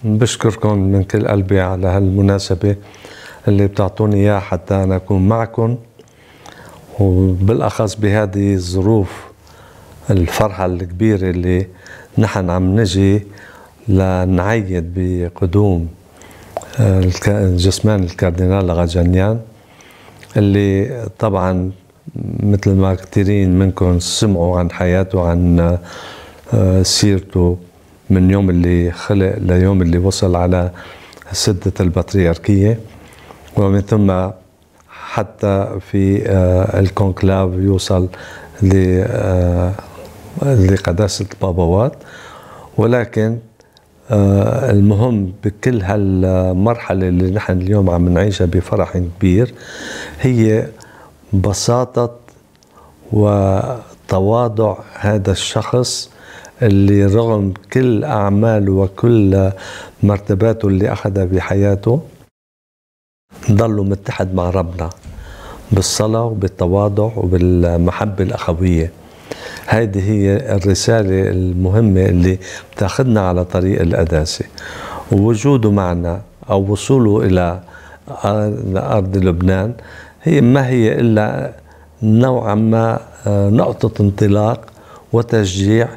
بشكركم من كل قلبي على هالمناسبة اللي بتعطوني إياها حتى أنا أكون معكم، وبالأخص بهذه الظروف الفرحة الكبيرة اللي نحن عم نجي لنعيد بقدوم جثمان الكاردينال لاغاجانيان، اللي طبعا مثل ما كثيرين منكم سمعوا عن حياته، عن سيرته من يوم اللي خلق ليوم اللي وصل على سدة البطريركية، ومن ثم حتى في الكونكلاف يوصل لقداسة البابوات. ولكن المهم بكل هالمرحلة اللي نحن اليوم عم نعيشها بفرح كبير هي بساطة وتواضع هذا الشخص اللي رغم كل أعماله وكل مرتباته اللي أخذها بحياته ضلوا متحد مع ربنا بالصلاة وبالتواضع وبالمحبة الأخوية. هذه هي الرسالة المهمة اللي بتاخذنا على طريق القداسة، ووجوده معنا أو وصوله إلى أرض لبنان ما هي إلا نوعا ما نقطة انطلاق وتشجيع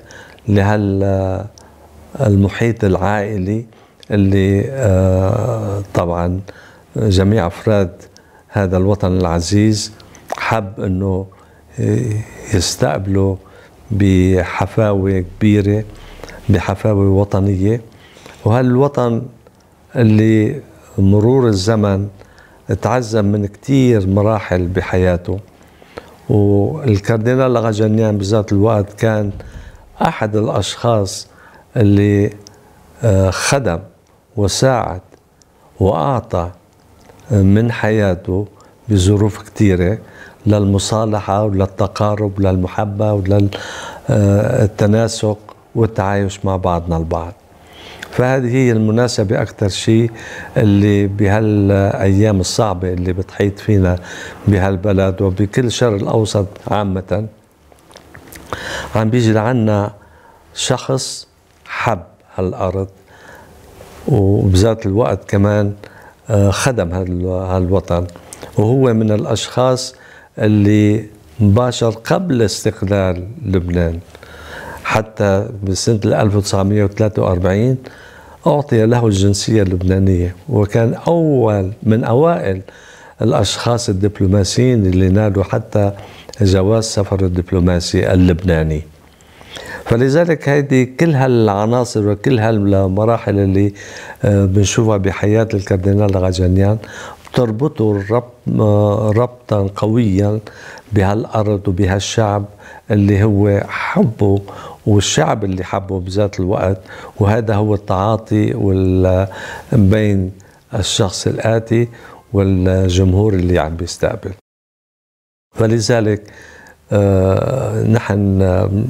لهالمحيط العائلي اللي طبعا جميع أفراد هذا الوطن العزيز حب أنه يستقبلوا بحفاوة كبيرة، بحفاوة وطنية. وهالوطن اللي مرور الزمن تعزم من كتير مراحل بحياته، والكاردينال لاغاجانيان بذات الوقت كان أحد الأشخاص اللي خدم وساعد وأعطى من حياته بظروف كتيرة للمصالحة وللتقارب وللمحبة وللتناسق والتعايش مع بعضنا البعض. فهذه هي المناسبة أكثر شيء اللي بهالأيام الصعبة اللي بتحيط فينا بهالبلد وبكل الشرق الأوسط عامة، عم بيجي لعنا شخص حب هالأرض وبذات الوقت كمان خدم هالوطن، وهو من الأشخاص اللي باشر قبل استقلال لبنان. حتى بسنة 1943 أعطي له الجنسية اللبنانية، وكان أول من أوائل الأشخاص الدبلوماسيين اللي نالوا حتى جواز سفر الدبلوماسي اللبناني. فلذلك هذه كل هالعناصر وكل هالمراحل اللي بنشوفها بحياة الكاردينال لاغاجانيان بتربطه ربطا قويا بهالأرض وبهالشعب اللي هو حبه والشعب اللي حبه بذات الوقت. وهذا هو التعاطي بين الشخص الآتي والجمهور اللي عم بيستقبل. فلذلك نحن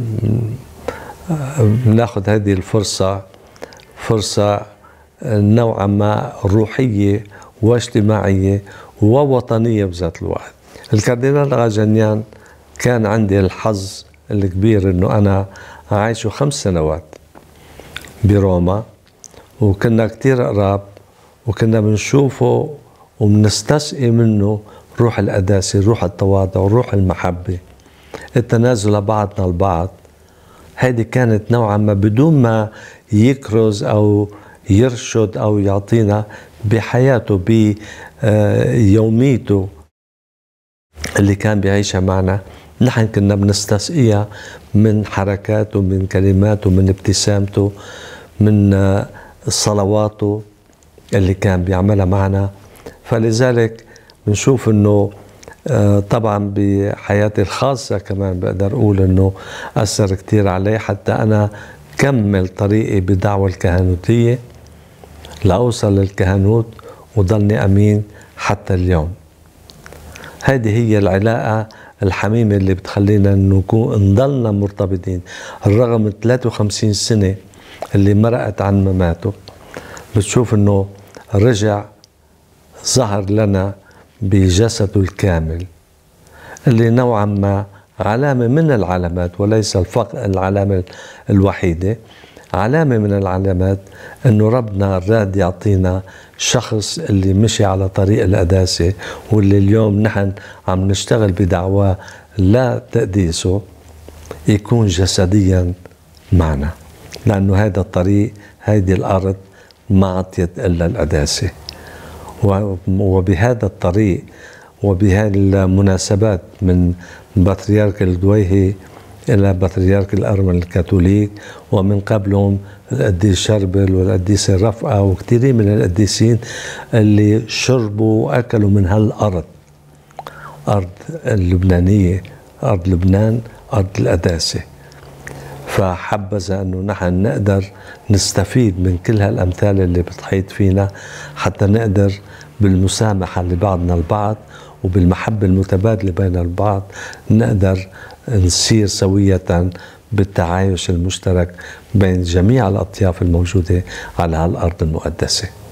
ناخذ هذه الفرصة، فرصة نوعا ما روحية واجتماعية ووطنية بذات الوقت. الكاردينال لاغاجانيان كان عندي الحظ الكبير انه انا عايشه 5 سنوات بروما، وكنا كتير قراب، وكنا بنشوفه وبنستسقي منه روح القداسة، روح التواضع، روح المحبة، التنازل لبعضنا البعض. هذه كانت نوعا ما بدون ما يكرز أو يرشد أو يعطينا بحياته بيوميته اللي كان بيعيشها معنا. نحن كنا بنستسقيها من حركاته، من كلماته، من ابتسامته، من صلواته اللي كان بيعملها معنا. فلذلك بنشوف انه طبعا بحياتي الخاصة كمان بقدر اقول انه اثر كتير علي، حتى انا كمل طريقي بدعوة الكهنوتية لأوصل للكهنوت وضلني أمين حتى اليوم. هذه هي العلاقة الحميمة اللي بتخلينا نضلنا مرتبطين رغم 53 سنة اللي مرقت عن مماته. بتشوف انه رجع ظهر لنا بجسده الكامل اللي نوعا ما علامة من العلامات وليس العلامة الوحيدة علامة من العلامات أنه ربنا راد يعطينا شخص اللي مشي على طريق القداسة، واللي اليوم نحن عم نشتغل بدعواه لا تقديسه، يكون جسديا معنا، لأنه هذا الطريق، هذه الأرض ما عطيت إلا القداسة. وبهذا الطريق وبهذه المناسبات، من بطريرك الدويهي إلى بطريرك الأرمن الكاثوليك، ومن قبلهم القديس شربل والقديس الرفقة وكثيرين من القديسين اللي شربوا وأكلوا من هالأرض، أرض اللبنانية، أرض لبنان، أرض القداسة. فحبذا أنه نحن نقدر نستفيد من كل هالأمثال اللي بتحيط فينا، حتى نقدر بالمسامحة لبعضنا البعض وبالمحبة المتبادلة بين البعض نقدر نسير سوية بالتعايش المشترك بين جميع الأطياف الموجودة على هالأرض المقدسة.